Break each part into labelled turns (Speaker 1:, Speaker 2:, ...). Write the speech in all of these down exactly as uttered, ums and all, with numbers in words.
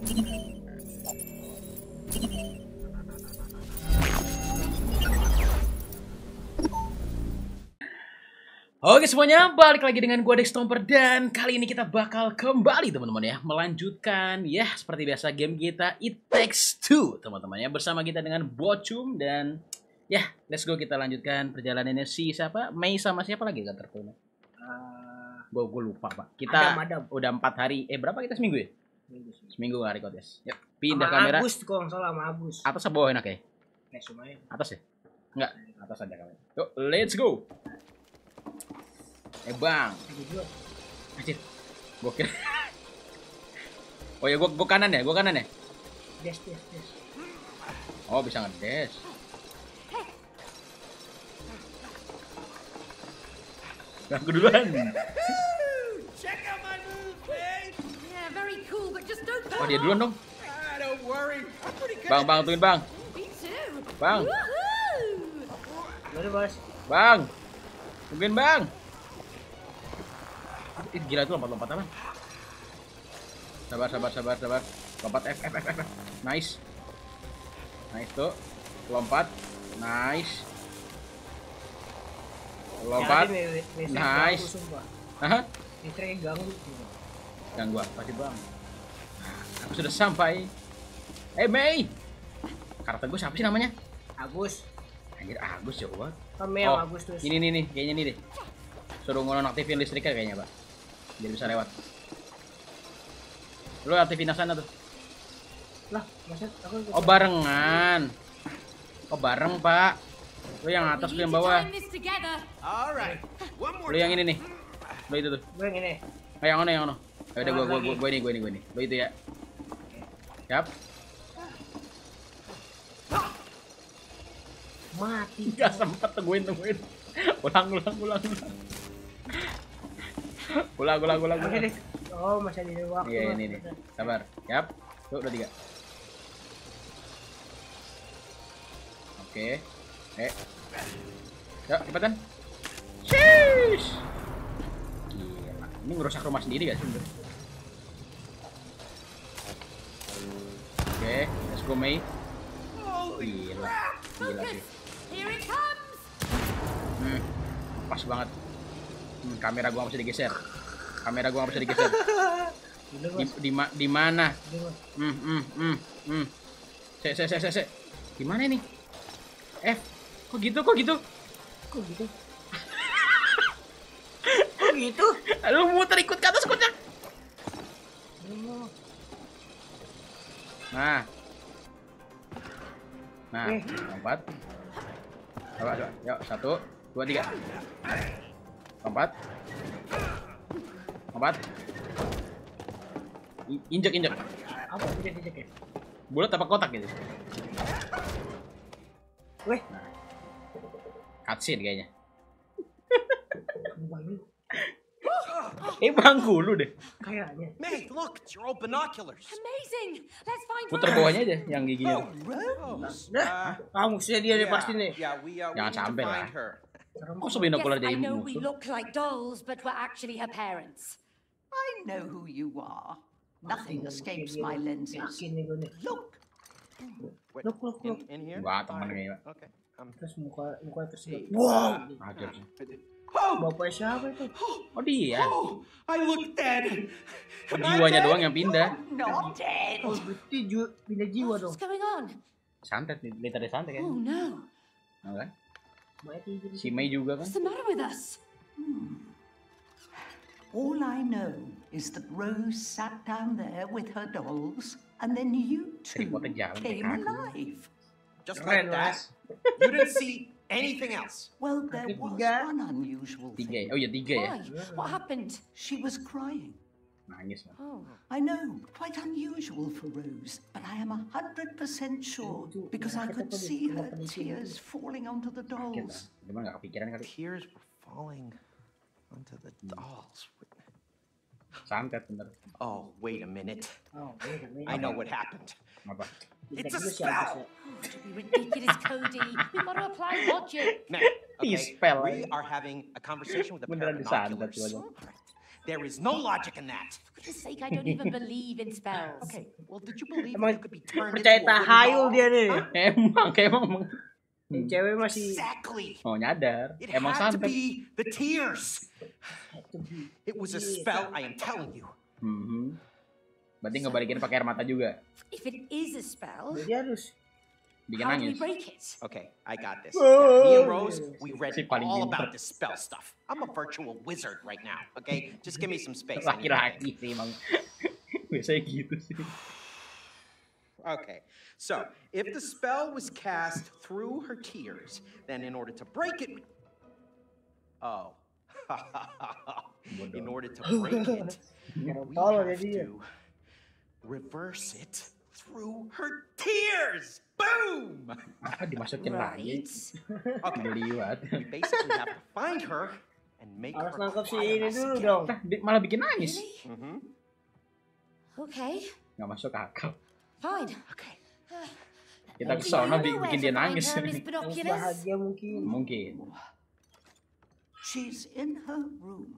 Speaker 1: Oke semuanya, balik lagi dengan gua Dextomper dan kali ini kita bakal kembali teman-teman ya, melanjutkan ya seperti biasa game kita It Takes Two teman-teman ya, bersama kita dengan Bocum dan ya let's go kita lanjutkan perjalanannya si siapa Mei sama siapa lagi kan tertulis. Uh, gua gua lupa pak. Kita Adam, Adam. Udah empat hari, eh berapa kita seminggu ya? Seminggu, seminggu nggak record ya. Yuk, pindah sama kamera. Agus kok nggak salah sama Agus. Atas apa bawah enak ya? Eh lumayan. Atas ya? Enggak, atas aja kamera. Yuk, let's go. Eh bang, anjir, gua kira. Oh ya gua, gua kanan ya, gua kanan ya. Dash, dash, dash. Oh bisa ngedash. Yang keduluan. Oh dia duluan dong. Bang, bang, tungguin bang. Bang. Bang, tungguin bang. Ih, gila tuh lompat-lompat apa? Sabar, sabar, sabar, sabar. Lompat F, F, F, F. Nice. Nice tuh. Lompat. Nice. Lompat. Nice. Hah? Listriknya ganggu. Ganggu apa sih bang? Nah, aku sudah sampai. Eh, Mei. Karakter gue siapa sih namanya? Agus. Anjir, Agus coba. Oh, Agus terus. Ini, nih, nih. Kayaknya nih deh. Suruh nonaktifin listriknya kayaknya, Pak. Biar bisa lewat. Lu aktifin sana tuh. Lah, maksud aku Oh, barengan. Oh, bareng, Pak. Lu yang atas, lu yang bawah. Lu yang ini nih. Lu itu tuh. Lu yang ini. Oh, yang mana, yang mana? Ya udah gua gua gua, gua ini, gua ini, gua ini. Lu itu ya. Siap. Mati. Enggak sempet tungguin, tungguin. Ulang, ulang, ulang, ulang. Ulang, ulang, ulang, ulang. Oh, masih ada waktu. Iya, ini nih. Sabar. Siap. Tuh, udah tiga. Oke. Eh. Yuk, cepetan. Sheesh. Gila. Ini ngerusak rumah sendiri gak sih? Oke, let's go, Mei. Gila. Gila sih. Hmm, pas banget. Hmm, kamera gua nggak bisa digeser. Kamera gua nggak bisa digeser. Di, di, ma, di mana? Hmm, hmm, hmm, hmm. Se, se, se, se, se. Di mana ini? F. Kok gitu? Kok gitu? Kok gitu? Kok gitu? Lu muter ikut ke atas kocak. Nah. Nah, lompat. Coba, coba. Yuk, satu, dua, tiga. Lompat. Lompat. Injek, injek. Apa injek, injek ya? Bulat apa kotak gitu? Weh. Nah. Cutscene kayaknya. Eh bangku lu deh. Kayaknya. May, look, it's your old binoculars. Amazing. Let's find. Putar bawahnya aja yang giginya. Nah, kamu sih dia nih pasti nih. Jangan sampai lah. Kok sebinokular jadi musuh? I know we look like dolls, but we're actually her parents.
Speaker 2: I know who you are. Nothing escapes my lenses. Look.
Speaker 3: Look, look, look. In here.
Speaker 1: Wah, teman kayaknya.
Speaker 3: Okay.
Speaker 1: Terus muka muka terus. Wow. Ajar sih. Bapak siapa itu? Oh dia.
Speaker 3: Oh, I look dead.
Speaker 1: Oh, jiwanya doang yang pindah.
Speaker 2: Not dead.
Speaker 1: Oh, berarti ju pindah jiwa dong.
Speaker 2: What's going on?
Speaker 1: Santet, liter santet kan?
Speaker 2: Oh no.
Speaker 1: Nah, kan? Si Mei juga kan?
Speaker 2: What's the matter with us? Hmm. All I know is that Rose sat down there with her dolls, and then you two came alive.
Speaker 3: Just like that. You didn't see anything else.
Speaker 2: Well, there was one unusual
Speaker 1: thing. Oh yeah, tiga ya.
Speaker 2: What happened? She was crying.
Speaker 1: Nangis.
Speaker 2: Oh. I know, quite unusual for Rose, but I am a hundred percent sure because I could see her tears falling onto the dolls.
Speaker 3: Tears were falling onto the dolls.
Speaker 1: Santet bener.
Speaker 3: Oh, wait a minute.
Speaker 1: Oh, wait a minute.
Speaker 3: I know what happened.
Speaker 1: Apa?
Speaker 3: It's a spell.
Speaker 2: Don't be ridiculous, Cody. We've got to apply logic.
Speaker 3: Now, okay, we are having a conversation with a pair of binoculars. There is no logic in that.
Speaker 2: For goodness sake, I don't even believe in spells.
Speaker 3: Okay, well, did you believe
Speaker 4: Emang
Speaker 3: you could be turned into
Speaker 4: percaya
Speaker 3: a wooden
Speaker 4: tahayul
Speaker 3: doll?
Speaker 4: dia nih.
Speaker 1: Emang kayak emang
Speaker 4: Yang cewek masih
Speaker 3: Exactly.
Speaker 1: mau nyadar.
Speaker 3: It
Speaker 1: Emang
Speaker 3: had to
Speaker 1: santet.
Speaker 3: be the tears. It was a spell, I am telling you.
Speaker 1: Mhm. Berarti ngebalikin pakai air mata juga.
Speaker 2: If it is a spell,
Speaker 4: jadi harus.
Speaker 1: Bikin
Speaker 2: how do we
Speaker 1: nangis.
Speaker 2: break it?
Speaker 3: Okay, I got this.
Speaker 4: Oh.
Speaker 3: Yeah, me and Rose, we read
Speaker 1: Si paling
Speaker 3: all
Speaker 1: pinter.
Speaker 3: about this spell stuff. I'm a virtual wizard right now, okay? Just give me some space. I need to
Speaker 1: Laki-laki sih emang. Biasanya gitu sih.
Speaker 3: Okay, so if the spell was cast through her tears, then in order to break it, we- oh, in order to break it, we
Speaker 4: Tolong
Speaker 3: have
Speaker 4: jadi.
Speaker 3: to reverse it through her tears. Boom!
Speaker 1: Apa dimasukin lagi?
Speaker 2: Right.
Speaker 3: Okay,
Speaker 1: Geliwat.
Speaker 3: we basically have to find her and make
Speaker 4: Harus
Speaker 3: her
Speaker 4: nangkep si
Speaker 3: cry
Speaker 4: ini
Speaker 3: us
Speaker 4: dulu
Speaker 3: again.
Speaker 4: dong.
Speaker 1: Nah, di- malah bikin nangis.
Speaker 2: Really?
Speaker 3: Mhm.
Speaker 2: Okay,
Speaker 1: Nggak masuk akal.
Speaker 2: fine.
Speaker 3: Okay.
Speaker 1: Kita
Speaker 2: Do
Speaker 1: ke
Speaker 2: you
Speaker 1: sono
Speaker 2: know
Speaker 1: bi-
Speaker 2: where
Speaker 1: bikin
Speaker 2: to
Speaker 1: dia
Speaker 2: find
Speaker 1: nangis.
Speaker 2: her, Miss
Speaker 4: Harus
Speaker 2: Binoculars?
Speaker 4: bahagia mungkin.
Speaker 1: Mungkin.
Speaker 2: She's in her room.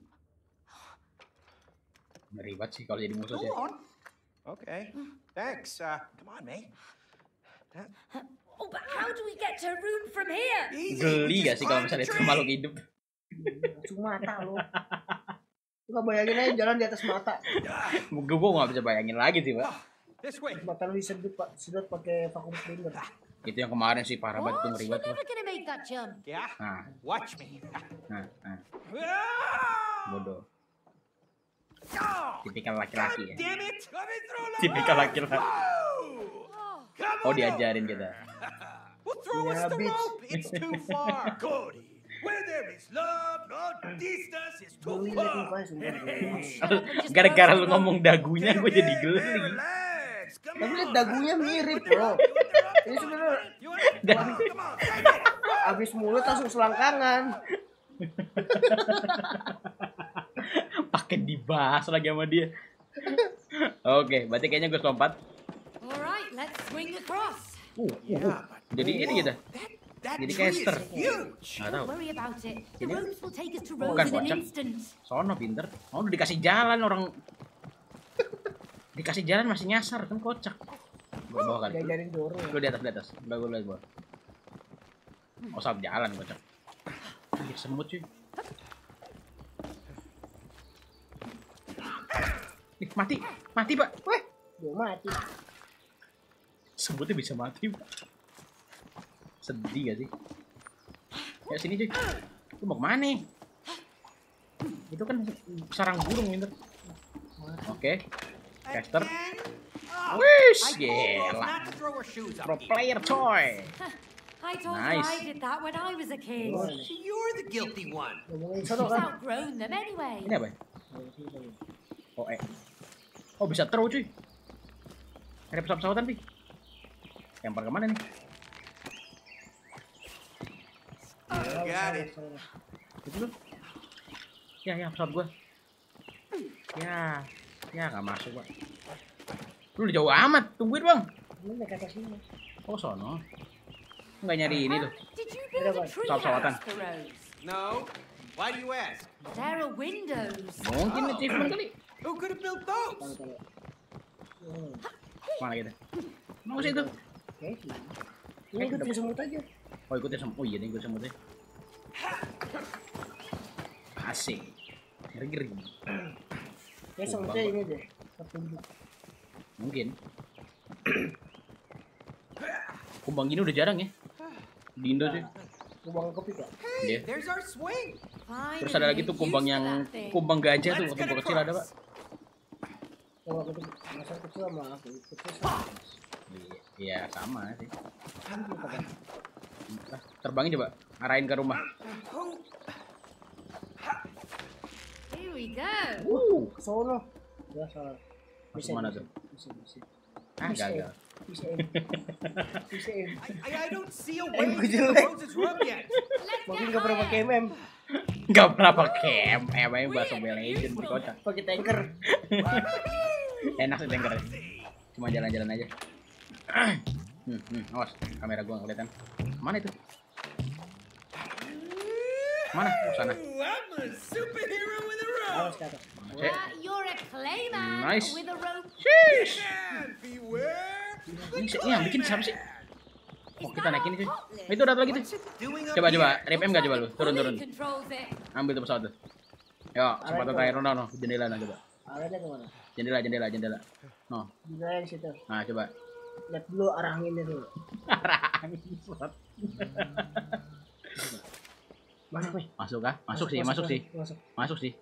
Speaker 1: Ngeri banget sih kalau jadi musuh
Speaker 2: Go
Speaker 1: sih.
Speaker 2: on.
Speaker 3: Okay. Thanks. Uh, come on, May. That-
Speaker 2: Oh, but how do we get to her room from here?
Speaker 3: Easy.
Speaker 1: Geli
Speaker 3: we
Speaker 1: gak
Speaker 3: just
Speaker 1: sih kalau
Speaker 3: climb
Speaker 1: misalnya
Speaker 3: the
Speaker 1: itu
Speaker 3: tree.
Speaker 1: makhluk hidup?
Speaker 4: Langsung mata lo. Coba bayangin aja jalan di atas mata.
Speaker 1: Gue gue nggak bisa bayangin lagi sih, Pak.
Speaker 3: This way.
Speaker 4: Mata lu disedot pak, sedot pakai vacuum cleaner.
Speaker 1: Itu yang kemarin sih parah banget tuh,
Speaker 2: What?
Speaker 1: ngeri
Speaker 2: You're
Speaker 1: banget.
Speaker 2: never gonna make that jump.
Speaker 3: Yeah.
Speaker 1: Nah,
Speaker 3: Watch me.
Speaker 1: nah, nah,
Speaker 3: Ah!
Speaker 1: bodoh.
Speaker 3: Oh,
Speaker 1: Tipikal laki-laki ya.
Speaker 3: damn it! Coming through the
Speaker 1: Tipikal
Speaker 3: wall.
Speaker 1: laki-laki.
Speaker 2: Oh,
Speaker 3: Come
Speaker 1: Oh
Speaker 3: on
Speaker 1: diajarin kita.
Speaker 3: Well, throw us
Speaker 4: Yeah,
Speaker 3: the
Speaker 4: bitch.
Speaker 3: rope. It's too far.
Speaker 5: Cody, where there is love, no distance is too
Speaker 4: Lu lihat
Speaker 5: far.
Speaker 4: mukanya semua.
Speaker 2: shut up and just
Speaker 1: Gara-gara
Speaker 2: close
Speaker 1: lu
Speaker 2: the
Speaker 1: ngomong dagunya gue jadi
Speaker 5: Hey,
Speaker 1: geli.
Speaker 5: relax. Come
Speaker 4: Tapi
Speaker 5: on.
Speaker 4: lihat dagunya mirip bro. Ini sebenarnya
Speaker 5: You want it? Come on, come on, take it.
Speaker 4: abis mulut langsung selangkangan.
Speaker 1: Pakai dibahas lagi sama dia. Oke, berarti kayaknya gue lompat.
Speaker 2: All right, let's swing across.
Speaker 1: Uh, uh, uh.
Speaker 5: Yeah, but
Speaker 1: Jadi ini gitu.
Speaker 5: that, that
Speaker 1: Jadi
Speaker 5: tree is
Speaker 1: caster.
Speaker 5: huge.
Speaker 1: Nggak tahu.
Speaker 2: Don't worry about it. The
Speaker 1: Ini-
Speaker 2: ropes will take us to
Speaker 1: Bukan
Speaker 2: Rose in an
Speaker 1: kocak.
Speaker 2: instant.
Speaker 1: Sono pinter. Oh, udah dikasih jalan orang. Dikasih jalan masih nyasar kan kocak. Gue bawa kali.
Speaker 4: Diajarin Doro.
Speaker 1: Lu di atas di atas. Udah gue liat gua. Oh, saat jalan kocak. Ih, semut cuy. Ih, mati. Mati, Pak.
Speaker 4: Weh, dia mati.
Speaker 1: Semutnya bisa mati, Pak. Sedih gak sih? Ya sini cuy. Lu mau kemana nih? Itu kan sarang burung pinter. Oke. Caster. Wish,
Speaker 3: I told Rose
Speaker 1: gila.
Speaker 3: not to throw her shoes up
Speaker 1: Pro
Speaker 3: here.
Speaker 1: player coy.
Speaker 2: I told
Speaker 1: Nice.
Speaker 2: you I did that when I was a kid.
Speaker 3: You're the guilty one.
Speaker 4: Ngomongin
Speaker 2: She's
Speaker 4: sono kan.
Speaker 2: outgrown them anyway.
Speaker 1: Ini apa? Oh, eh. Oh, bisa throw cuy. Ada pesawat-pesawatan, Pi. Lempar kemana nih?
Speaker 5: Got it.
Speaker 1: Itu tuh. Ya, ya, pesawat gua. Ya. Ya, nggak masuk, Pak. Lu udah jauh amat. Tungguin, Bang.
Speaker 4: Ini naik ke atas sini.
Speaker 1: Oh, sono. Nggak nyari ini tuh.
Speaker 2: Did you build a tree
Speaker 1: Pesawat-pesawatan.
Speaker 2: house for Rose?
Speaker 3: No. Why do you ask?
Speaker 2: There are windows.
Speaker 1: Mungkin achievement kali.
Speaker 3: Who could have built those?
Speaker 4: Kalau
Speaker 1: Mana kita? Mau ke situ.
Speaker 4: oke. Ini ikut ke semut aja.
Speaker 1: Oh, ikutnya semut. Oh iya, dia ikut semutnya. Asik. Ngeri-ngeri.
Speaker 4: Ya semutnya ini deh. Petunjuk.
Speaker 1: Mungkin. Kumbang gini udah jarang ya. Di Indo sih.
Speaker 4: Lubang kepik ya.
Speaker 1: Iya.
Speaker 3: There's our swing.
Speaker 2: Finally,
Speaker 1: Terus ada lagi tuh kumbang
Speaker 2: used to
Speaker 1: yang
Speaker 2: that thing.
Speaker 1: kumbang gajah tuh
Speaker 3: Let's
Speaker 1: waktu
Speaker 3: get
Speaker 1: gua kecil ada, Pak.
Speaker 4: Kalau kecil, masa kecil sama aku kecil sama.
Speaker 1: Iya, sama sih. Ah, terbangin coba, arahin ke rumah.
Speaker 2: Here we go.
Speaker 1: Uh,
Speaker 4: Ke sono. Ya salah.
Speaker 1: Masuk mana tuh?
Speaker 4: Bisa bisa.
Speaker 1: ah gagal.
Speaker 4: Bisa em. Bisa em.
Speaker 3: I, I, I don't see a
Speaker 4: Eh,
Speaker 3: way
Speaker 4: gue
Speaker 3: to get
Speaker 4: jelek.
Speaker 3: Rose's room yet.
Speaker 2: Let's
Speaker 4: Mungkin
Speaker 2: get
Speaker 4: gak pernah pakai
Speaker 2: higher.
Speaker 4: M M.
Speaker 1: Gak pernah pakai M M, emang bahasa Mobile Legends kocak.
Speaker 4: Pakai tanker.
Speaker 1: Enak sih tankernya. Cuma jalan-jalan aja. Hmm, hmm, awas, kamera gua nggak kelihatan. Mana itu? Mana? Oh, sana.
Speaker 5: Ooh, I'm a superhero with a
Speaker 4: Awas kata.
Speaker 6: You're a clay man
Speaker 1: Nice.
Speaker 6: with a rope.
Speaker 1: Sheesh.
Speaker 5: And beware.
Speaker 1: Ini si- ini yang bikin siapa sih? Oh kita naikin sih. Itu udah lagi tuh. Coba coba, R P M nggak coba lu? Turun turun.
Speaker 6: Controls it.
Speaker 1: Ambil tuh pesawat tuh. Yo, kesempatan terakhir no no jendela nah coba.
Speaker 4: Arahnya kemana?
Speaker 1: Jendela jendela jendela. No.
Speaker 4: Juga di situ.
Speaker 1: Nah coba.
Speaker 4: Lihat dulu arah anginnya dulu. Mana nih?
Speaker 1: Masuk kah? Masuk sih, masuk sih.
Speaker 4: Masuk.
Speaker 1: Masuk sih.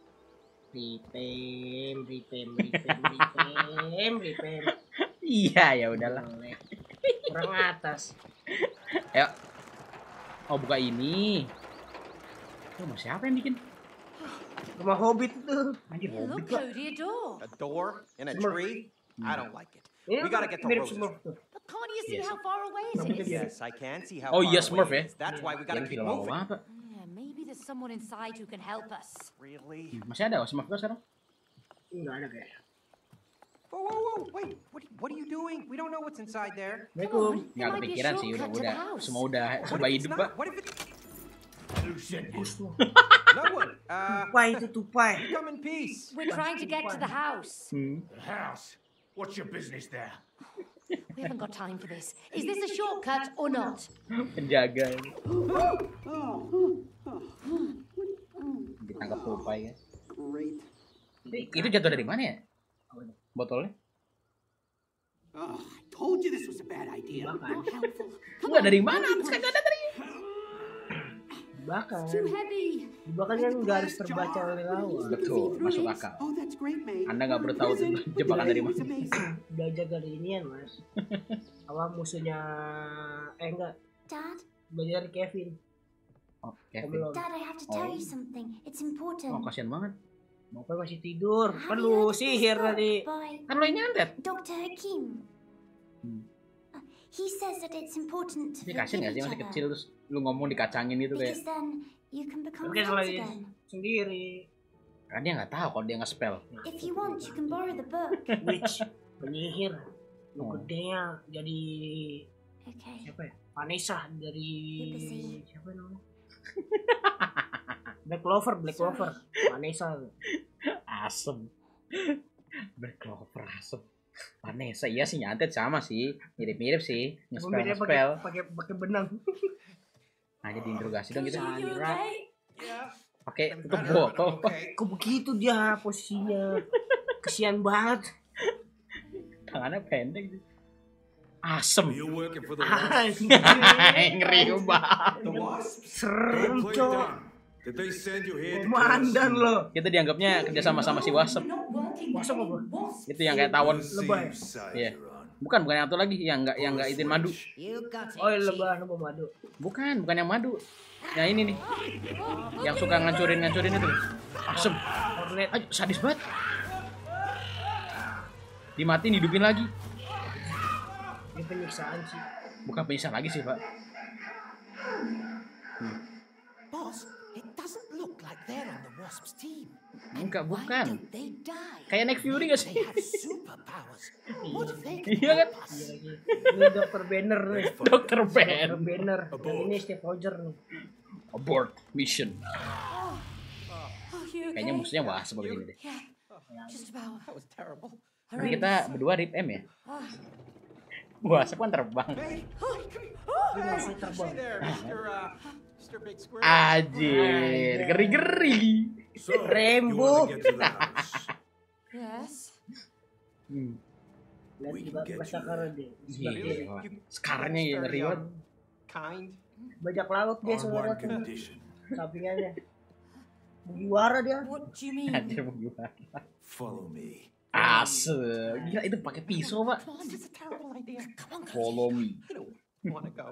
Speaker 4: Ripem, ripem, ripem, ripem, ripem.
Speaker 1: Iya ya udahlah.
Speaker 4: Kurang atas.
Speaker 1: Ayo. Oh buka ini. Oh mau siapa yang bikin?
Speaker 4: Rumah hobbit itu.
Speaker 1: Anjir hobbit
Speaker 6: Look,
Speaker 1: kok.
Speaker 6: Cody, a door.
Speaker 3: A door in a
Speaker 4: Smurf.
Speaker 3: tree? I don't like it.
Speaker 4: Ini
Speaker 3: We gotta get to
Speaker 4: mirip
Speaker 3: Rose's.
Speaker 4: Smurf tuh.
Speaker 6: But can't you see
Speaker 1: Yes.
Speaker 6: how far away it is?
Speaker 3: Yes, I can see how
Speaker 1: Oh
Speaker 3: far
Speaker 1: iya
Speaker 3: away
Speaker 1: Smurf
Speaker 3: it
Speaker 1: ya.
Speaker 3: is. That's why we gotta
Speaker 1: Yang
Speaker 3: keep
Speaker 1: film
Speaker 3: moving.
Speaker 1: apa?
Speaker 6: Yeah, maybe there's someone inside who can help us.
Speaker 3: Really?
Speaker 1: Masih ada Smurf kok sekarang?
Speaker 4: Enggak ada kayaknya.
Speaker 3: Whoa, whoa, whoa! Wait, what? What are you doing? We don't know what's inside there.
Speaker 4: Assalamualaikum.
Speaker 1: Nggak kepikiran sih udah udah semua udah
Speaker 3: What
Speaker 1: serba
Speaker 3: if it's
Speaker 1: hidup
Speaker 3: not?
Speaker 1: pak.
Speaker 3: What if it's
Speaker 5: Who sent you?
Speaker 3: no one? Uh,
Speaker 4: Tupai itu tupai.
Speaker 3: come in peace.
Speaker 6: We're trying to get to the house.
Speaker 1: Hmm.
Speaker 5: The house. What's your business there?
Speaker 6: We haven't got time for this. Is this a shortcut or not?
Speaker 1: Penjaga ini. Ditangkap tupai ya.
Speaker 2: Great.
Speaker 1: Itu jatuh dari mana ya? Botolnya?
Speaker 7: Oh, I told you this was a bad idea.
Speaker 6: Not helpful.
Speaker 1: Enggak dari mana? Kagak ada tadi.
Speaker 4: Bakar.
Speaker 6: Too heavy.
Speaker 4: Bakar kan nggak harus terbaca oleh lawan.
Speaker 1: Betul, masuk akal.
Speaker 7: Oh, that's great, May.
Speaker 1: Anda nggak perlu tahu tentang jebakan dari mana.
Speaker 4: Belajar dari inian mas. Apa musuhnya? Eh enggak.
Speaker 8: Dad,
Speaker 4: Belajar dari Kevin.
Speaker 1: Oh, Kevin.
Speaker 4: Belum.
Speaker 8: Dad, I have to tell
Speaker 1: Oh.
Speaker 8: you something. It's
Speaker 1: Oh,
Speaker 8: important.
Speaker 1: kasihan banget.
Speaker 4: Bapak masih tidur.
Speaker 8: Have
Speaker 4: Kan
Speaker 8: you
Speaker 4: lu
Speaker 8: heard of this
Speaker 4: sihir
Speaker 8: book
Speaker 4: tadi.
Speaker 8: by
Speaker 1: Kan lo yang nyantet.
Speaker 8: Doctor Hakim?
Speaker 1: Hmm.
Speaker 8: Uh, he says that it's important to
Speaker 1: Ini
Speaker 8: forgive
Speaker 1: kasihan nggak sih
Speaker 8: each
Speaker 1: masih
Speaker 8: other.
Speaker 1: kecil terus lu ngomong dikacangin gitu kayak.
Speaker 8: Because then you can become
Speaker 4: Tapi kan
Speaker 8: friends
Speaker 4: lagi
Speaker 8: again.
Speaker 4: sendiri.
Speaker 1: Kan dia nggak tahu kalau dia nge-spell.
Speaker 8: If you want, you can borrow the book.
Speaker 4: Witch. Penyihir. Lu
Speaker 1: Oh.
Speaker 4: gedenya jadi
Speaker 8: Okay.
Speaker 4: siapa ya? Vanessa dari
Speaker 8: Siapa sih?
Speaker 4: siapa namanya? Black Clover, Black
Speaker 8: Sorry.
Speaker 4: Clover. Vanessa.
Speaker 1: Asem. Black Clover asem. Vanessa iya sih nyantet sama sih. Mirip-mirip sih. Nge-spell
Speaker 4: Pembedanya pakai
Speaker 1: nge-spell.
Speaker 4: pakai pakai benang.
Speaker 1: Hanya diinterogasi dong gitu.
Speaker 6: Cody, you okay?
Speaker 5: Yeah.
Speaker 1: Pakai
Speaker 5: I'm
Speaker 1: tutup
Speaker 5: better, but
Speaker 1: botol.
Speaker 5: I'm okay.
Speaker 4: Kok begitu dia posisinya? Kesian banget.
Speaker 1: Tangannya pendek gitu. Asem.
Speaker 5: You working for the
Speaker 4: Anjir.
Speaker 1: Ngeri banget.
Speaker 5: The wasps?
Speaker 4: Serem
Speaker 5: Don't play
Speaker 4: cok.
Speaker 5: dumb. Did they send you here to
Speaker 4: Komandan
Speaker 5: kill us?
Speaker 4: lo.
Speaker 1: Kita dianggapnya kerja sama sama si Wasp.
Speaker 4: Wasp apa?
Speaker 1: Itu yang kayak tawon.
Speaker 4: Lebay.
Speaker 1: Iya. Bukan, bukan yang satu lagi yang enggak yang enggak itin madu.
Speaker 2: You got it.
Speaker 4: Oh, lebah lebah madu.
Speaker 1: Bukan, bukan yang madu. Yang ini nih. Yang suka ngancurin-ngancurin itu. Asem.
Speaker 4: Hornet.
Speaker 1: Aduh, sadis banget. Dimatiin, hidupin lagi.
Speaker 4: Ini penyiksaan sih.
Speaker 1: Bukan penyiksaan lagi sih, Pak.
Speaker 2: Boss, it doesn't look like they're on the Wasps team.
Speaker 1: Enggak,
Speaker 2: Why
Speaker 1: bukan.
Speaker 2: don't they die?
Speaker 1: Kayak Nick Fury gak sih?
Speaker 2: They have superpowers. What if they can
Speaker 1: Iya kan?
Speaker 2: help us?
Speaker 4: Iya lagi. Ini dokter Banner nih.
Speaker 1: Dokter
Speaker 4: Dokter
Speaker 1: Ben.
Speaker 4: Banner. Dan ini Steve Rogers nih.
Speaker 1: Abort mission.
Speaker 6: Oh, you
Speaker 1: Kayaknya
Speaker 6: okay?
Speaker 1: musuhnya Wasp begini deh.
Speaker 6: Yeah, just about.
Speaker 3: That was terrible.
Speaker 1: Tapi kita berdua rip M ya.
Speaker 6: Oh.
Speaker 1: Wasp kan terbang.
Speaker 3: Hey,
Speaker 4: Dia masih
Speaker 3: hey
Speaker 4: terbang.
Speaker 3: there, Mister Uh, Mister Big Squirrel.
Speaker 1: Anjir, geri-geri.
Speaker 5: So, you
Speaker 4: Rainbow.
Speaker 5: want to get to the house?
Speaker 6: Yes.
Speaker 1: Hmm.
Speaker 4: Lihat
Speaker 5: We
Speaker 4: juga
Speaker 5: can get
Speaker 4: bahasa
Speaker 5: you
Speaker 4: karena dia. Di sebelah
Speaker 1: Iya,
Speaker 4: kiri.
Speaker 1: Pak. Sekarangnya ya ngeri banget.
Speaker 3: um, Kind.
Speaker 4: Bajak laut dia
Speaker 5: On
Speaker 4: saudara
Speaker 5: one
Speaker 4: tuh.
Speaker 5: condition.
Speaker 4: Sampingannya. Mugiwara dia.
Speaker 6: What do you mean?
Speaker 1: Anjir mau gimana?
Speaker 5: Follow me.
Speaker 1: Asem. Gila itu pakai pisau, Pak.
Speaker 3: This is a terrible idea.
Speaker 1: Follow me.
Speaker 3: I don't want to go.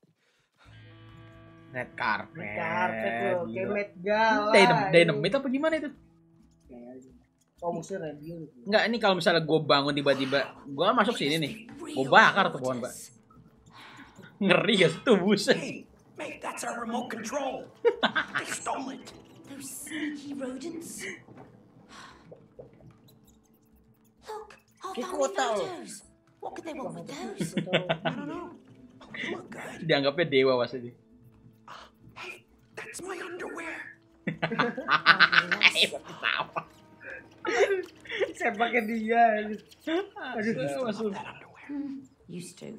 Speaker 1: Red carpet.
Speaker 4: Karpet lo,
Speaker 1: Gila.
Speaker 4: kemet galak.
Speaker 1: Dynam- Dynamite apa gimana itu?
Speaker 4: Oh musuhnya radio.
Speaker 1: Enggak, ini kalau misalnya gue bangun tiba-tiba, gue masuk sini nih, gue bakar tuh pohon, Pak. Ngeri gak sih tuh, buset.
Speaker 2: Hey, mate, that's our remote control. They stole it.
Speaker 6: Those sneaky rodents.
Speaker 8: Look, our
Speaker 4: Kayak
Speaker 8: family
Speaker 4: kota lo.
Speaker 8: photos. What could they want with those?
Speaker 3: I don't know. Look good.
Speaker 1: Dianggapnya dewa pas ini.
Speaker 2: Hey, that's my underwear.
Speaker 4: Saya pakai dia.
Speaker 1: Aduh, masuk.
Speaker 6: Used to.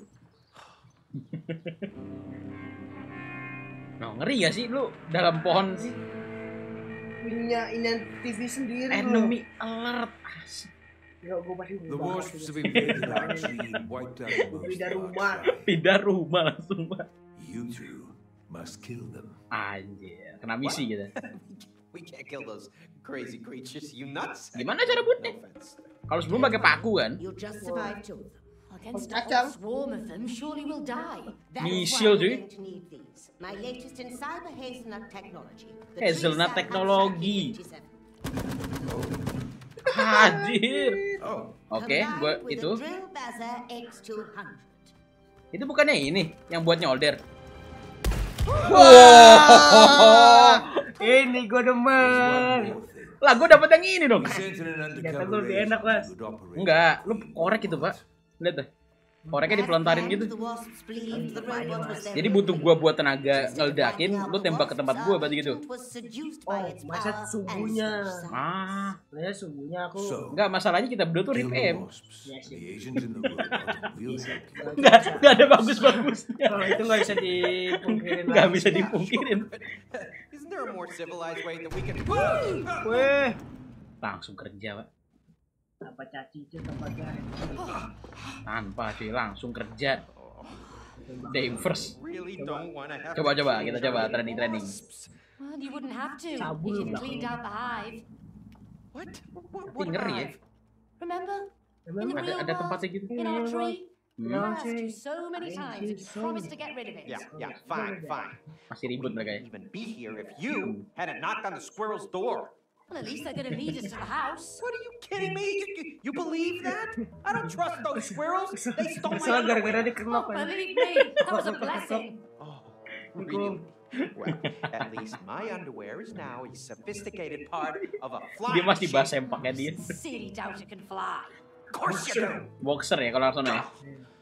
Speaker 1: No, ngeri gak sih lu dalam pohon sih?
Speaker 4: Punya ini T V sendiri.
Speaker 1: Enemy alert.
Speaker 4: Ya, gua masih
Speaker 5: The wasps have invaded our tree and wiped out most
Speaker 4: pindah
Speaker 5: of our
Speaker 4: rumah.
Speaker 5: tribe.
Speaker 1: Pindah rumah langsung, Pak.
Speaker 5: You two must kill them.
Speaker 1: Anjir, kena misi gitu.
Speaker 3: We can't kill those crazy creatures, you nuts.
Speaker 1: Gimana cara buatnya?
Speaker 3: No offense.
Speaker 1: Kalau sebelum pakai paku kan?
Speaker 8: You'll just survive two of them.
Speaker 6: Against a
Speaker 4: Kacang.
Speaker 6: whole swarm of them, surely we'll die.
Speaker 8: That is
Speaker 1: Misil,
Speaker 8: why
Speaker 1: cuy.
Speaker 8: you're going to need these. My latest in cyber hazelnut technology. The
Speaker 1: Hazelnut
Speaker 8: Tree Sap
Speaker 1: teknologi.
Speaker 8: fifty-seven.
Speaker 1: Hadir.
Speaker 5: Oh,
Speaker 1: Oke, gua
Speaker 8: Combined with
Speaker 1: itu.
Speaker 8: the Drill Buzzer X two hundred.
Speaker 1: Itu bukannya ini yang buat nyolder. Wow.
Speaker 4: Ini gua demen.
Speaker 5: one more thing.
Speaker 1: Lah, gua dapat yang ini dong.
Speaker 5: We sent in an
Speaker 4: Senjata
Speaker 5: undercover
Speaker 4: lu lebih
Speaker 5: agent
Speaker 4: enak, Mas.
Speaker 5: who would operate.
Speaker 1: Enggak, lu korek itu, Pak. Lihat deh. Koreknya dipelontarin gitu.
Speaker 8: The wasps believed the robot was their
Speaker 1: Jadi butuh gua buat tenaga ngeledakin, lu tembak ke tempat gua berarti gitu.
Speaker 8: was seduced by
Speaker 4: Oh,
Speaker 8: its
Speaker 4: masa
Speaker 8: power and
Speaker 4: sungguhnya.
Speaker 8: suicide.
Speaker 1: Ah,
Speaker 4: Nah, sungguhnya aku
Speaker 5: So,
Speaker 1: enggak masalahnya kita berdua tuh
Speaker 5: kill
Speaker 1: rip
Speaker 5: the
Speaker 1: M.
Speaker 5: wasps.
Speaker 4: Yes,
Speaker 5: The agents in the robot will help you.
Speaker 1: Enggak, enggak ada bagus-bagusnya.
Speaker 4: kalau itu nggak bisa dipungkirin.
Speaker 1: Enggak
Speaker 4: lagi.
Speaker 1: bisa dipungkirin.
Speaker 3: Isn't there a more civilized way that we can...
Speaker 4: Weh,
Speaker 1: Langsung kerja, Pak.
Speaker 4: apa caci itu apa gaji?
Speaker 1: Tanpa cuy, langsung kerja. Day first.
Speaker 3: Really don't want to have
Speaker 1: Coba
Speaker 3: to
Speaker 1: coba
Speaker 3: kill
Speaker 1: kita
Speaker 3: the
Speaker 1: coba training-training.
Speaker 3: wasps.
Speaker 6: Well, you wouldn't have to.
Speaker 4: Sabun
Speaker 6: if
Speaker 4: lu
Speaker 6: you'd
Speaker 4: belakang.
Speaker 6: cleaned out the hive.
Speaker 3: What? What,
Speaker 1: Tapi
Speaker 3: what
Speaker 1: ngeri ya.
Speaker 3: hive?
Speaker 6: Remember?
Speaker 4: Emang
Speaker 6: In the
Speaker 1: Ada
Speaker 6: real
Speaker 1: ada tempatnya
Speaker 6: world,
Speaker 1: gitu.
Speaker 6: in our tree.
Speaker 1: Hmm,
Speaker 6: I asked you so many times and you promised to get rid of it.
Speaker 3: Yeah, yeah, fine, fine.
Speaker 1: masih ribut mereka ya.
Speaker 3: Even be here if you hadn't knocked on the squirrel's door.
Speaker 6: Well, at least they're going to lead us to the house.
Speaker 3: What are you kidding me? You, you, you believe that? I don't trust those squirrels. They stole my
Speaker 4: Kesel gara-gara
Speaker 3: underwear.
Speaker 4: dikenok
Speaker 6: Oh,
Speaker 4: kan.
Speaker 6: believe me, that was a blessing.
Speaker 3: Oh, really? Well, at least my underwear is now a sophisticated part of a flying
Speaker 1: Dia masih bahas
Speaker 3: machine.
Speaker 1: sempaknya dia.
Speaker 6: Silly doubt it can fly.
Speaker 3: Of course you do.
Speaker 1: Boxer ya kalau langsung ya.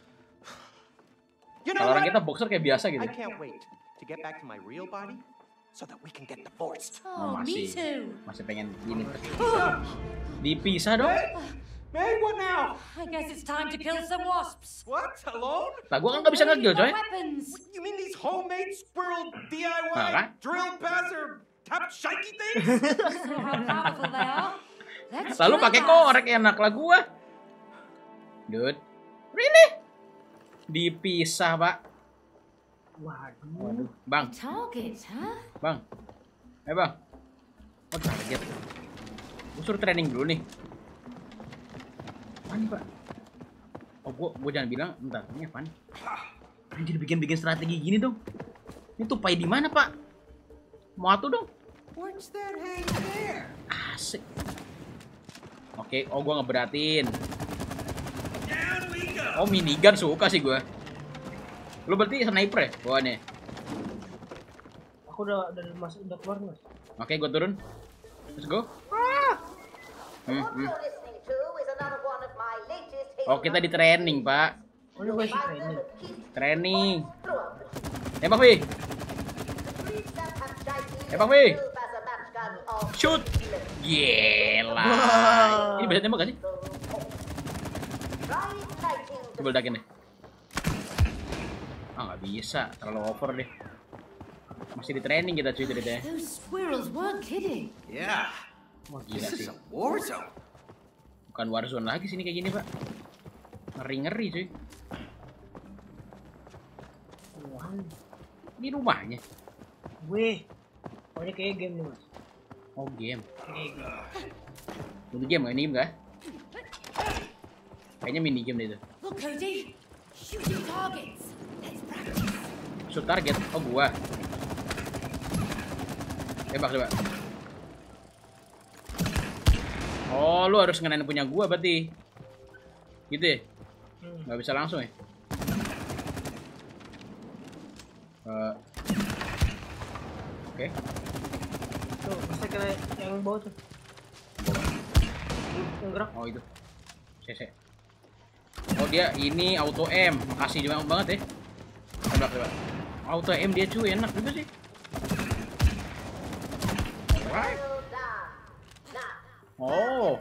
Speaker 3: You know
Speaker 1: Kalau orang
Speaker 3: what?
Speaker 1: kita boxer kayak biasa gitu.
Speaker 3: I can't wait to get back to my real body so that we can get divorced.
Speaker 6: Oh,
Speaker 1: Oh,
Speaker 6: me
Speaker 1: masih.
Speaker 6: too.
Speaker 1: Masih pengen ini. Dipisah dong.
Speaker 3: May, what now?
Speaker 6: I guess it's time to kill some wasps.
Speaker 3: What? Alone?
Speaker 1: Lah gua kan nggak bisa nge-kill coy.
Speaker 6: Weapons.
Speaker 3: You mean these homemade squirrel D I Y
Speaker 1: Apa?
Speaker 3: drill buzzer tap shaky things?
Speaker 6: So how powerful they are. Let's
Speaker 1: Lalu
Speaker 6: try
Speaker 1: pakai
Speaker 6: that.
Speaker 1: korek enak lah gua. Dude. Really? Dipisah, Pak.
Speaker 4: Waduh.
Speaker 1: Bang,
Speaker 6: Target, huh?
Speaker 1: Bang. Eh, Bang. Oh, target. Gua suruh training dulu nih. Apaan nih, Pak? Oh, gua, gua jangan bilang, bentar, ini apaan? Anjir, bikin-bikin strategi gini dong. Ini tupai di mana, Pak? Mau atuh dong.
Speaker 3: What's that hang there?
Speaker 1: Asik. Oke, oh gua ngeberatin.
Speaker 5: Down we go.
Speaker 1: Oh, minigun suka sih gua. Lu berarti sniper ya bawaannya?
Speaker 4: Aku udah udah masuk udah keluar Mas.
Speaker 1: Oke, gua turun. Let's go. Hmm, hmm. Oh, kita di training, Pak.
Speaker 4: Oh, ini masih training.
Speaker 1: Training. Tembak, Wi. Tembak, Wi. Shoot. Gila. Ini bisa tembak gak sih? Coba ledakin deh. Ah, nggak bisa. Terlalu over deh. Masih di training kita cuy ceritanya.
Speaker 6: Those squirrels weren't kidding.
Speaker 5: Yeah,
Speaker 1: Wah, gila
Speaker 5: this
Speaker 1: sih.
Speaker 5: is a war zone.
Speaker 1: Bukan warzone lagi sini kayak gini, Pak. Ngeri-ngeri cuy.
Speaker 4: Wah,
Speaker 1: Ini rumahnya.
Speaker 4: weh. Pokoknya kayak game nih Mas.
Speaker 1: Oh, game.
Speaker 4: Kayak game.
Speaker 1: Itu game nggak? Ini game nggak? Kayaknya mini game deh itu.
Speaker 6: Look, Cody. Shooting targets. Let's practice.
Speaker 1: Shoot target. Oh, gua. Tembak coba. Oh, lu harus ngenain punya gua berarti. Gitu ya?
Speaker 4: Hmm.
Speaker 1: Nggak bisa langsung ya? Uh, Oke. Okay.
Speaker 4: Tuh, pasti kena yang bawah tuh. Yang gerak.
Speaker 1: Oh, itu. C C. Oh, dia ini auto M. Makasih juga banget ya. Tembak coba. Auto M dia cuy, enak juga sih. Oh.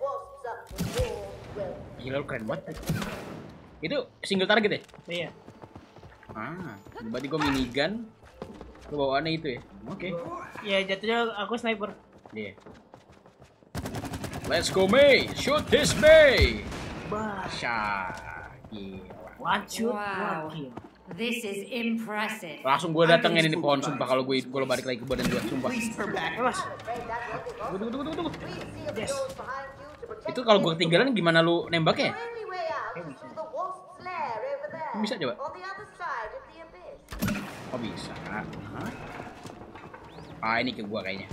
Speaker 1: Gila lu keren banget. Itu single target ya?
Speaker 4: Iya.
Speaker 1: Ah, berarti gue minigun. Lu bawaannya itu ya? Oke. Okay.
Speaker 4: Ya jatuhnya aku sniper.
Speaker 1: Iya. Yeah. Let's go Mei, shoot this Mei.
Speaker 4: Basha.
Speaker 1: Gila.
Speaker 4: One shoot,
Speaker 6: Wow.
Speaker 4: one kill.
Speaker 6: This is impressive.
Speaker 1: Langsung gue datengin ini pohon sumpah kalau gue gue balik lagi ke badan gue sumpah.
Speaker 4: Eh mas.
Speaker 1: Tunggu tunggu tunggu tunggu.
Speaker 4: Yes.
Speaker 1: Itu kalau gue ketinggalan gimana lu nembaknya? Bisa coba? Oh bisa. Hah? Ah ini ke gua kayaknya.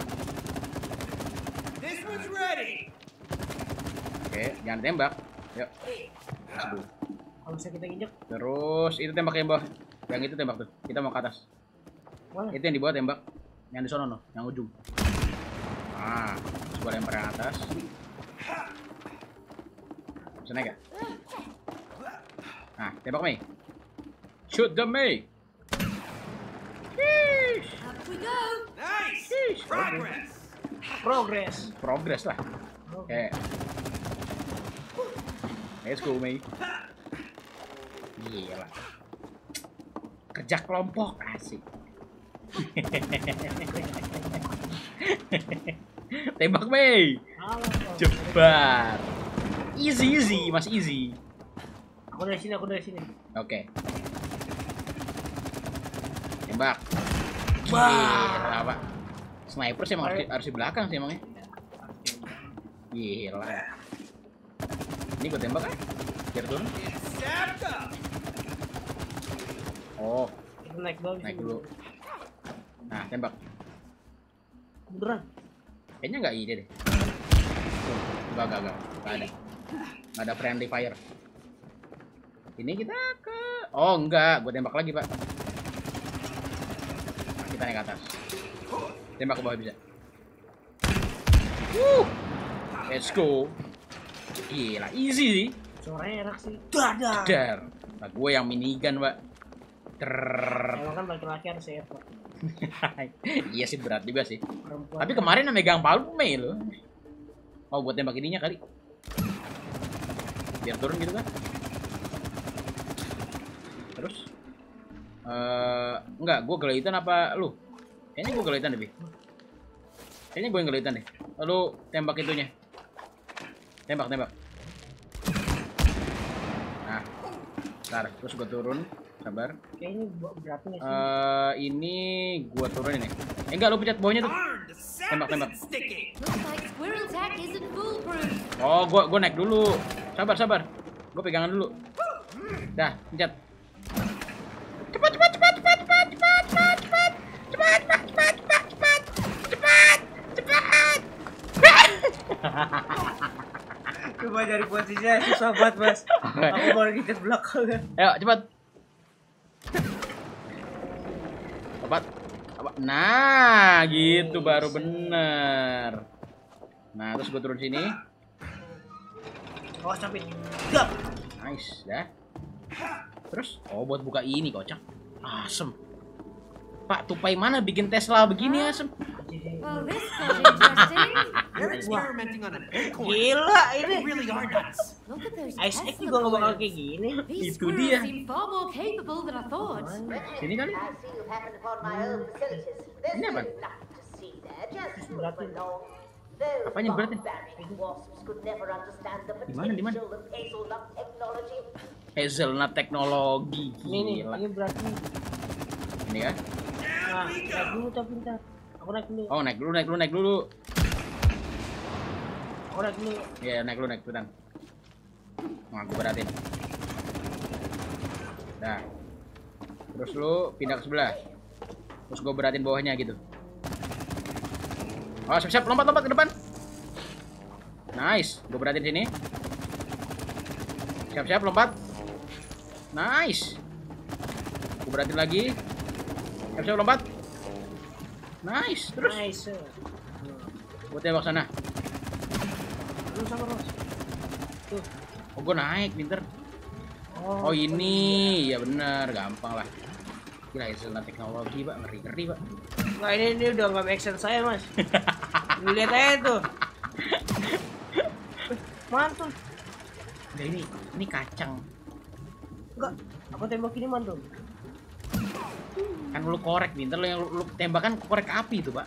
Speaker 5: This one's ready.
Speaker 1: Oke, jangan tembak. Yuk. Aduh.
Speaker 4: Kalau bisa kita injek.
Speaker 1: Terus itu tembak yang bawah. Yang itu tembak tuh. Kita mau ke atas.
Speaker 4: Mana?
Speaker 1: Itu yang di bawah tembak. Yang di sono no, yang ujung. Ah, terus gua lempar yang atas. Bisa naik gak? Nah, tembak Mei. Shoot the Mei.
Speaker 6: Up we go.
Speaker 5: Nice. Progress.
Speaker 4: Progress.
Speaker 1: Progress lah. Oke. Let's go Mei. Gila. Kerja kelompok asik. Tembak Mei. Cepat. Easy easy, Mas easy.
Speaker 4: Aku dari sini, aku dari sini.
Speaker 1: Oke. Tembak.
Speaker 4: Wah.
Speaker 1: Apa? Sniper sih emang harus di, harus di belakang sih emangnya. Gila. Ini gue tembak kan? Biar turun. Oh,
Speaker 4: Kita naik dulu.
Speaker 1: naik dulu. Nah, tembak.
Speaker 4: Beneran.
Speaker 1: Kayaknya nggak ide deh. Tuh, enggak, enggak, enggak. Nggak ada. Nggak ada friendly fire. Ini kita ke... Oh, enggak. Gue tembak lagi, Pak. Nah, kita naik ke atas. Tembak ke bawah bisa. Wuh. Let's go. Gila, easy.
Speaker 4: Suaranya enak sih. Dadar.
Speaker 1: Dar. Nah, gue yang minigun, Pak. Trrrr.
Speaker 4: Emang kan laki-laki harus safe, Pak.
Speaker 1: Iya sih, berat juga sih.
Speaker 4: Perempuan.
Speaker 1: Tapi kemarin yang megang palu Mei loh. Oh, buat tembak ininya kali. Biar turun gitu kan. Terus uh, enggak, gue gelitan apa lu? Kayaknya gue gelitan deh, Bi. Kayaknya gue yang gelitan deh. Lalu tembak itunya. Tembak, tembak. Nah. Bentar, terus gue turun. Sabar.
Speaker 4: Kayaknya berat nih.
Speaker 1: Uh, ini gue turunin nih. Eh enggak, lu pencet bawahnya tuh. Tembak, tembak.
Speaker 6: Looks like squirrel tack isn't foolproof.
Speaker 1: Oh, gue gue naik dulu. Sabar, sabar. Gue pegangan dulu. Dah, pencet. Cepat, cepat, cepat, cepat, cepat, cepat, cepat, cepat, cepat, cepat, cepat, cepat, cepat, cepat, cepat.
Speaker 4: Coba dari posisinya susah banget, Mas. Aku baru di belakang.
Speaker 1: Ayo, cepat. Cepat. Nah, gitu baru bener. Nah, terus gue turun sini.
Speaker 4: Oh, sampai. Gap.
Speaker 1: Nice, dah. Terus, oh buat buka ini kocak. Asem. Pak, tupai mana bikin Tesla begini asem?
Speaker 6: Well, this got interesting.
Speaker 3: You're experimenting on an acorn.
Speaker 4: Gila ini.
Speaker 3: You really are nuts.
Speaker 6: Look at those
Speaker 4: Ice Egg
Speaker 6: Tesla
Speaker 4: juga nggak bakal
Speaker 6: boilers.
Speaker 4: kayak gini.
Speaker 6: These
Speaker 1: Itu dia.
Speaker 6: squirrels seem far more capable than I thought.
Speaker 1: Sini kali.
Speaker 8: I see you've happened upon my own facilities. There's
Speaker 1: Ini apa?
Speaker 8: nothing to see there. Just move
Speaker 4: Beratin.
Speaker 8: along. Those
Speaker 1: Apanya beratin?
Speaker 8: barbaric wasps could never understand the
Speaker 1: Dimana, dimana?
Speaker 8: potential of hazelnut technology.
Speaker 1: Hazelnut teknologi.
Speaker 4: Ini nih,
Speaker 1: Gila.
Speaker 4: ini berat nih.
Speaker 1: Ini kan?
Speaker 4: Nah, naik dulu tapi ntar. Aku naik dulu.
Speaker 1: Oh, naik dulu, naik dulu, naik dulu.
Speaker 4: Aku naik dulu.
Speaker 1: Ya, naik dulu, naik dulu. Nah, gue beratin. Dah. Terus lu pindah ke sebelah. Terus gue beratin bawahnya gitu. Oh, siap-siap, lompat, lompat ke depan. Nice, gue beratin sini. Siap-siap, lompat. Nice. Gue beratin lagi. Siap-siap, lompat. Nice, terus.
Speaker 4: Nice.
Speaker 1: Gue tembak sana.
Speaker 4: Lu sama Ros. Tuh.
Speaker 1: Oh, gue naik, pinter.
Speaker 4: Oh,
Speaker 1: Oh, ini. Ya bener, gampang lah. Gila, hasilnya teknologi, Pak. Ngeri-ngeri, Pak.
Speaker 4: Nah, ini, ini udah nggak make sense saya, Mas. Lu lihat aja tuh. Mantul.
Speaker 1: Nah, ini ini kacang.
Speaker 4: Enggak, aku tembak ini mantul.
Speaker 1: Kan lu korek pinter, lu yang lu, lu tembakan korek api itu, Pak.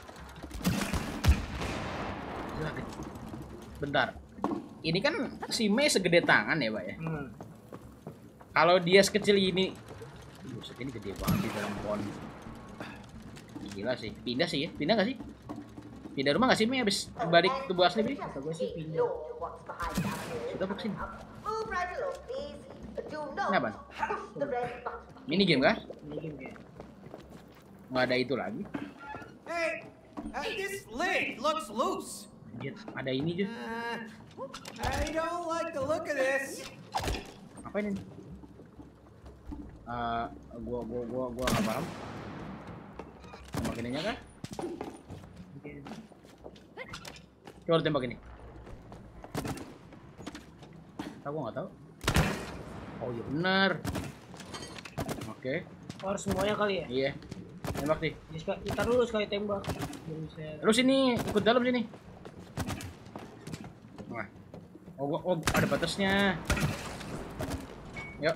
Speaker 1: Bentar. Ini kan si Mei segede tangan ya, Pak ya. Hmm. Kalau dia sekecil ini, buset, ini gede banget di dalam pohon. Gila sih. Pindah sih ya? Pindah nggak sih? Pindah rumah nggak sih Mei abis balik ke buah asli?
Speaker 4: Kata gue sih pindah.
Speaker 1: Sudah ke sini. Kenapa? Mini game kah?
Speaker 4: Mini game ya.
Speaker 1: Nggak ada itu lagi.
Speaker 5: Hey, uh, this lid looks loose.
Speaker 1: Anjir, ada ini juga.
Speaker 5: Uh, I don't like the look of this.
Speaker 1: Apa ini? Uh, gua gua gua gua nggak paham. Tembak ininya kah? Coba tembak ini. Tahu gua nggak tahu. Oh iya benar. Oke. Okay.
Speaker 4: Oh, harus semuanya kali ya?
Speaker 1: Iya. Tembak sih.
Speaker 4: Kita dulu sekali tembak.
Speaker 1: Terus ini ikut dalam sini. Wah. Oh, gua, oh ada batasnya. Yuk.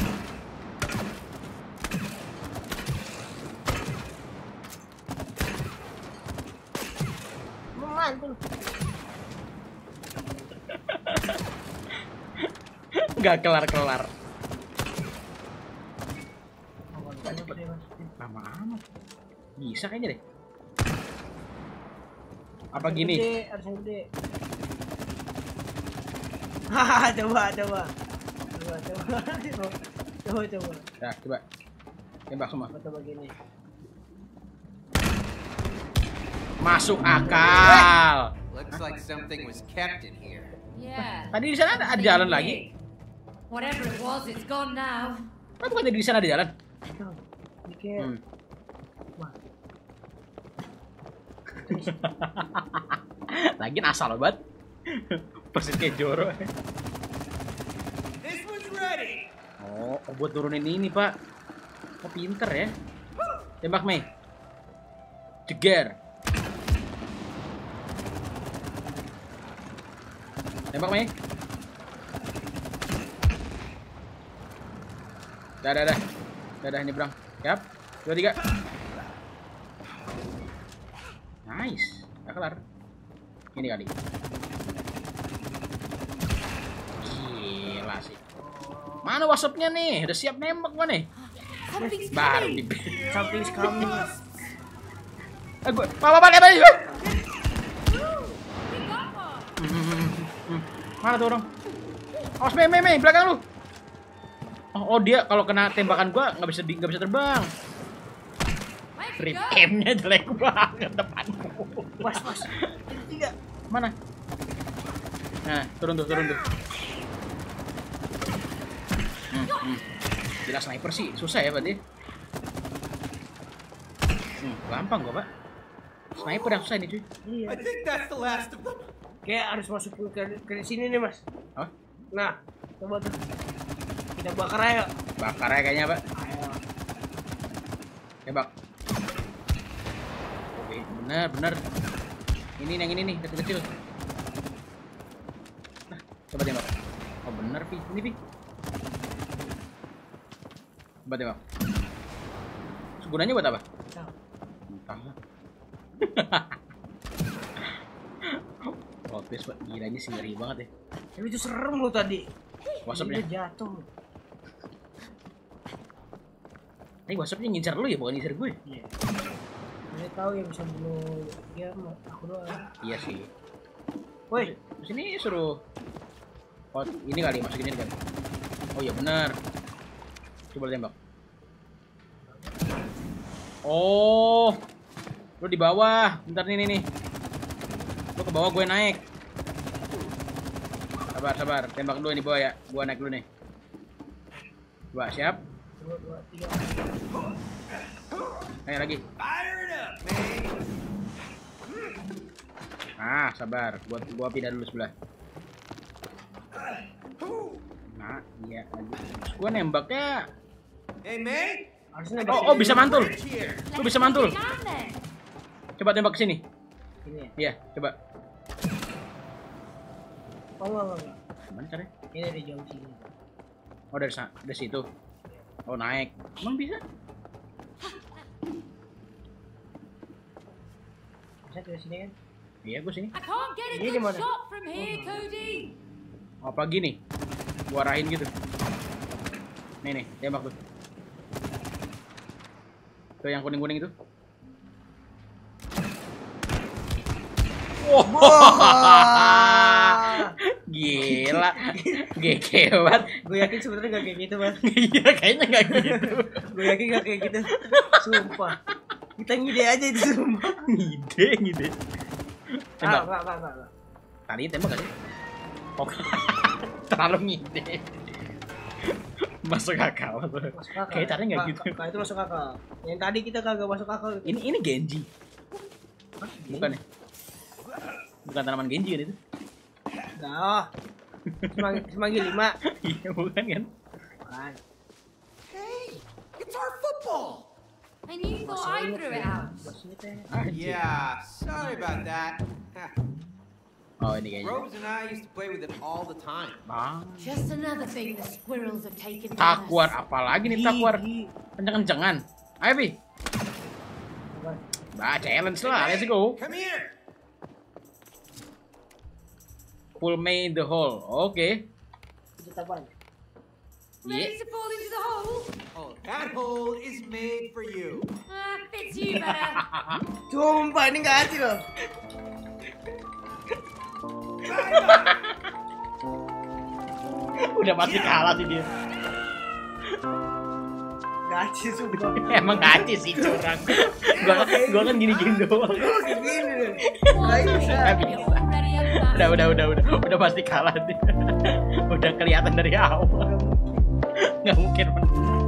Speaker 4: Mantul.
Speaker 1: Gak kelar-kelar. Lama amat. Bisa kayaknya deh. Apa
Speaker 4: harus
Speaker 1: gini?
Speaker 4: Gede, harus yang gede. Hahaha, coba, coba. Coba, coba. Coba, coba.
Speaker 1: Nah, coba. Tembak semua.
Speaker 4: Coba gini.
Speaker 1: Masuk akal.
Speaker 3: Looks like something was kept in here.
Speaker 6: Yeah.
Speaker 1: Tadi di sana ada, ada jalan lagi.
Speaker 6: Whatever it was, it's gone now.
Speaker 1: Kan bukan di sana ada jalan.
Speaker 4: Mikir.
Speaker 1: Hmm. Lagi asal banget. Persis kayak Joro.
Speaker 5: This one's ready.
Speaker 1: Oh, oh, buat turunin ini, Pak. Oh, pinter ya. Tembak, Mei. Jeger. Tembak, Mei. Dah, dah, dah. Dah, dah, ini berang. Siap. Dua, tiga. Nice. Udah kelar. Ini kali. Gila sih. Mana WhatsApp-nya nih? Udah siap nembak gua nih. Baru di
Speaker 4: Something's coming.
Speaker 1: Eh, gua, Pak, Pak, lihat aja. Mana tuh orang? Awas, Mei, Mei, Mei, belakang lu. Oh, oh dia kalau kena tembakan gua nggak bisa nggak bisa terbang. Rip aim-nya jelek banget depanku.
Speaker 4: Was, was. Tiga.
Speaker 1: Mana? Nah, turun tuh, turun tuh. Hmm, hmm. Gila sniper sih, susah ya berarti. Hmm, gampang gua, Pak. Sniper yang susah ini, cuy.
Speaker 4: Iya.
Speaker 5: I think that's the last of them.
Speaker 4: Kayak harus masuk ke, ke sini nih, Mas.
Speaker 1: Apa?
Speaker 4: Nah, coba tuh. Kita bakar aja.
Speaker 1: Bakar ya kayaknya, Pak.
Speaker 4: Ayo.
Speaker 1: Tembak. Oke, benar, benar. Ini yang ini nih, kecil-kecil. Nah, coba tembak. Oh, benar, Pi. Ini, Pi. Coba tembak. Gunanya buat apa? Entah lah. Rotes, Pak. Gila, ini sih ngeri banget ya.
Speaker 4: Tapi itu serem lo tadi.
Speaker 1: WhatsApp-nya
Speaker 4: jatuh.
Speaker 1: Ini WhatsApp-nya ngincar lu ya, bukan ngincar gue.
Speaker 4: Iya. Saya tahu yang bisa bunuh dia aku doang.
Speaker 1: Iya sih.
Speaker 4: Woi,
Speaker 1: sini suruh. Oh, ini kali masukin ini kan. Oh iya benar. Coba tembak. Oh. Lu di bawah. Bentar nih nih nih. Lu ke bawah, gue naik. Sabar, sabar. Tembak dulu ini bawah ya. Gua naik dulu nih. Coba, siap.
Speaker 4: dua, dua, tiga.
Speaker 1: Ayo lagi.
Speaker 5: Fire it up, man.
Speaker 1: Ah, sabar. Gua gua pindah dulu sebelah. Nah, iya lagi. Terus gua nembaknya.
Speaker 5: Hey, May.
Speaker 1: Oh, oh bisa mantul. Lu bisa mantul. Coba tembak ke sini.
Speaker 4: Ini ya?
Speaker 1: Iya, coba.
Speaker 4: Oh, enggak, enggak, enggak.
Speaker 1: Gimana caranya?
Speaker 4: Ini dari jauh sini.
Speaker 1: Oh dari sana, dari situ. Oh naik. Emang bisa?
Speaker 4: Bisa dari sini kan?
Speaker 1: Iya, gue sini.
Speaker 6: I can't get a
Speaker 4: Ini
Speaker 6: good
Speaker 4: gimana?
Speaker 6: shot from here, Cody.
Speaker 1: Apa gini? Gua arahin gitu. Nih nih, tembak tuh. Tuh yang kuning-kuning itu. Wah, gila, gege banget.
Speaker 4: Gue yakin sebenarnya gak kayak gitu, Bang.
Speaker 1: Iya, kayaknya nggak gitu.
Speaker 4: Gue yakin gak kayak gitu. Sumpah. Kita ngide aja itu sumpah.
Speaker 1: Ngide, ngide.
Speaker 4: Ah,
Speaker 1: Tembak.
Speaker 4: enggak, enggak, enggak, enggak.
Speaker 1: Tadi tembak aja. Oh, terlalu ngide. Masuk akal.
Speaker 4: Masuk akal.
Speaker 1: Kayak caranya nggak gitu.
Speaker 4: Kalau itu masuk akal. Yang tadi kita kagak masuk akal.
Speaker 1: Ini ini Genji. Bukan ya? Bukan tanaman Genji kan itu?
Speaker 4: Enggak. Semanggi, semanggi lima.
Speaker 1: Iya, bukan kan?
Speaker 4: Bukan.
Speaker 5: Hey, it's our football.
Speaker 6: And you thought I threw it out.
Speaker 3: Yeah, sorry about that.
Speaker 1: Oh, ini kayaknya.
Speaker 3: Rose and I used to play with it all the time.
Speaker 1: Ah.
Speaker 6: Just another thing the squirrels have taken from
Speaker 1: Takwar,
Speaker 6: us.
Speaker 1: apalagi nih takwar. Kenceng-kencengan. Ayo, Bi. Bah, challenge lah, let's go.
Speaker 5: Come here.
Speaker 1: Pull me in the hole. Oke.
Speaker 4: Itu apaan?
Speaker 6: Ready to fall into the hole?
Speaker 3: Oh, that hole is made for you.
Speaker 6: Ah, fits you better.
Speaker 4: Sumpah ini gak adil loh.
Speaker 1: Udah pasti kalah sih dia.
Speaker 4: Gaci sumpah.
Speaker 1: Emang gaci sih curang. gua gua kan gini-gini doang.
Speaker 4: Kayak gini nih.
Speaker 6: Why
Speaker 4: Gak bisa.
Speaker 1: Nggak
Speaker 6: you
Speaker 1: bisa.
Speaker 6: already have
Speaker 1: Udah, udah, udah, udah. Udah pasti kalah dia. Udah kelihatan dari awal. Nggak mungkin menang.